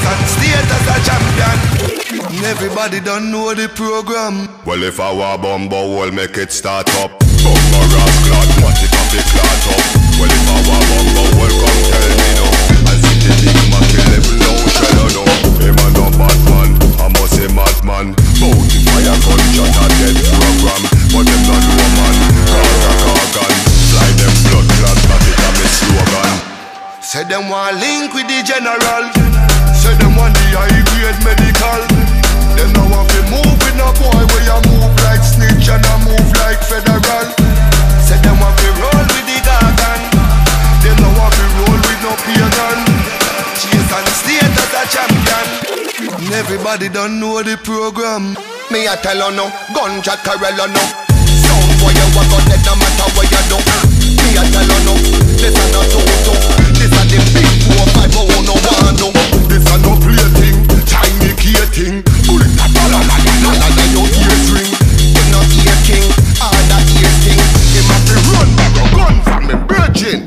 Chase and state as a champion. Everybody don't know the program. Well, if I were bumbo, we'll make it start up. Bumbo rock clot, what if I be clot up? Well, if I were bumbo, well, come tell me no. I see the big man kill him, no shadow no. Him a no bad man, I must say madman. Bounty fire gunshot a dead program. But them not woman, cause a cargan. Fly them blood clot, that it a me slogan. Say them want link with the general. Say them want the high grade medical. Them now want to move with no boy where you move like snitch and I move like federal. Say them want to roll with the gargan. Them now want to roll with no pagan. Chase and state as a champion. Everybody don't know the program. Me a tell you no, gunshot Corella no. Sound for you a gun dead no matter what you do. Me a tell you no, this a no toto. This a the big 4-5 who no want no. This a no play thing, tiny key thing. Bullet la la la la la la your ears ring. Him no ear king, all that ear king. Him have to run back a gun from me virgin.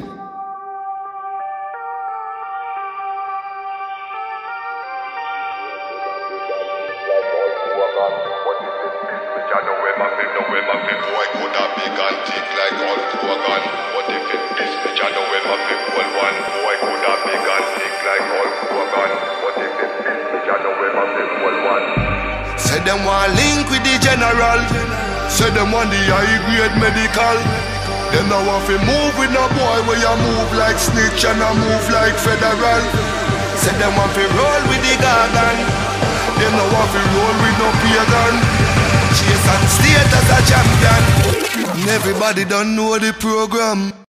Boy could have big and thick like all Kogan. What if it is which I know him a big old one? Boy could have big and thick like all Kogan. What if it is which I know him a big old one? Say them want link with the general. Say them want the high grade medical. Them now want to move with no boy where you move like snitch and I move like federal. Say them want to roll with the gargan. Them now want to roll with no pagan. Chase and state as a champion. Everybody don't know the program.